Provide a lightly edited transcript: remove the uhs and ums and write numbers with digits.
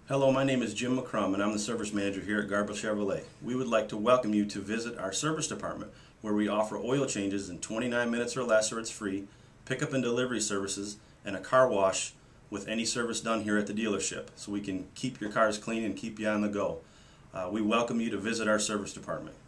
Hello, my name is Jim McCrum and I'm the Service Manager here at Garber Chevrolet. We would like to welcome you to visit our service department where we offer oil changes in 29 minutes or less or it's free, pickup and delivery services, and a car wash with any service done here at the dealership so we can keep your cars clean and keep you on the go. We welcome you to visit our service department.